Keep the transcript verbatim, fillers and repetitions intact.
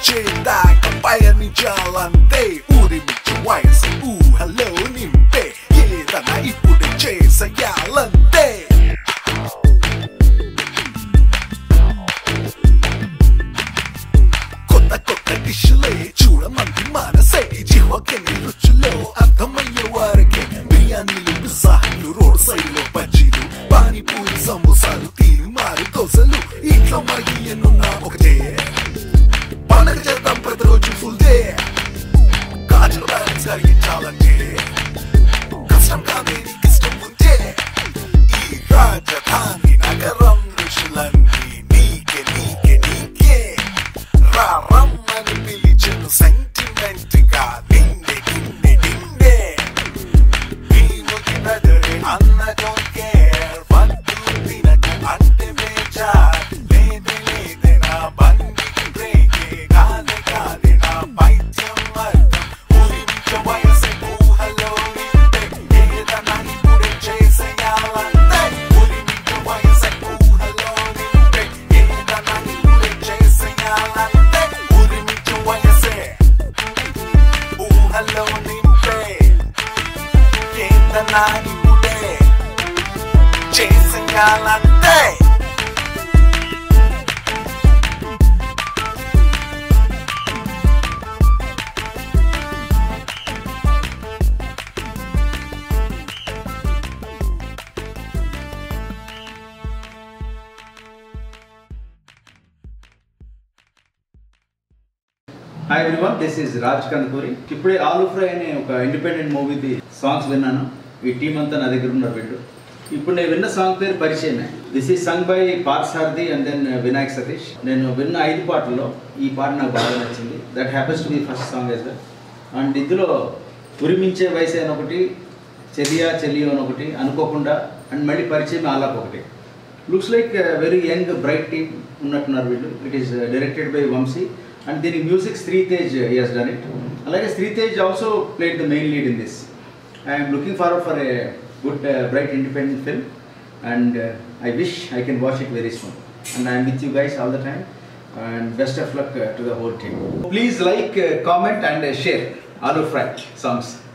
వచ్చేదాకా పయనించాలంతే ఊరిమిచ్చే వయసు ఊహలో నింపే ఏదైనా ఇప్పుడే చేసేయాలంతే కొత్త కొత్త డిష్లే చూడమంది మనసే జీవకెన్ని రుచులో అర్థమయ్యే వారికి బిర్యానీలు పిజ్జాలు రోడ్ సైడ్లో బజ్జీలు పానీపూరి సమోసాలు తీరు మారి దోశలు ఇంట్లో మరి ఎన్నున్నా ఒకటే పండగ చేద్దాం ప్రతిరోజు ఫుల్ డే కాజులు బ్యాలెన్స్ కలిగించాలంటే కష్టం కాదే నీకు ఇష్టం ఉంటే ఈ రాజధాని నగరం రుచులన్నీ నీకే నీకే నీకే రా రమ్మని పిలిచిన సెంటిమెంట్ గా నిండే నిండే నిండే నీ ముగి బెదరే అన్న డోంట్ కేర్ వద్దు తినక అంటే బేజార్ లేదే లేదే నా బండికి బ్రేకే కాదే కాదే నా పైత్యం అర్థం ఊరిమిచ్చే వయసే ఊహలో నింపే ఏదైనా ఇప్పుడే చేసేయాలంతే ఊరిమిచ్చే వయసే ఊహలో నింపే ఏదైనా ఇప్పుడే చేసేయాలంతే ఊరిమిచ్చే వయసే ఊహలో నింపే ఏదైనా ఇప్పుడే చేసేయాలంతే Hi everyone, this is Raj Kandukuri. ఇప్పుడే ఆలూ ఫ్రై అనే ఒక ఇండిపెండెంట్ మూవీది సాంగ్స్ విన్నాను. ఈ టీం అంతా నా దగ్గర ఉన్నారు వీళ్ళు. ఇప్పుడు నేను విన్న సాంగ్ పేరు పరిచయమే. This is sung by Parthasarathi and then Vinayak Satish. నేను విన్న ఐదు పాటల్లో ఈ పాట నాకు బాగా నచ్చింది. That happens to be first song as well. And ఇందులో ఉరిమించే వయసు అని ఒకటి, చెలియా చెలియో అని ఒకటి, అనుకోకుండా అండ్ మళ్ళీ పరిచయం ఆలాప్ ఒకటి. Looks like very young bright team ఉన్నట్టున్నారు వీళ్ళు. It is directed by Vamsi. And the music Srikanth he has done it. Like Srikanth also played the main lead in this. I am looking forward for a good, uh, bright, independent film, and uh, I wish I can watch it very soon. And I am with you guys all the time. And best of luck uh, to the whole team. Please like, uh, comment, and uh, share Aloo Fry songs.